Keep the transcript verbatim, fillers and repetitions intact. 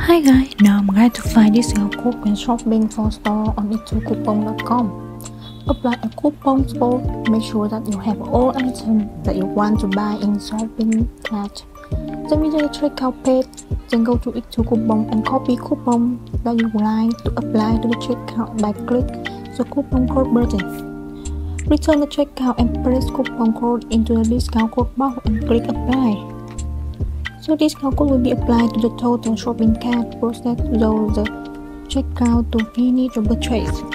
Hi guys, now I'm going to find discount code when shopping for store on ito coupon dot com. Apply a coupon code, make sure that you have all items that you want to buy in shopping cart. Then visit the checkout page, then go to ito coupon and copy coupon that you would like to apply to the checkout by click the coupon code button. Return the checkout and paste coupon code into the discount code box and click apply. So discount code will be applied to the total shopping cart process through the checkout to finish the purchase.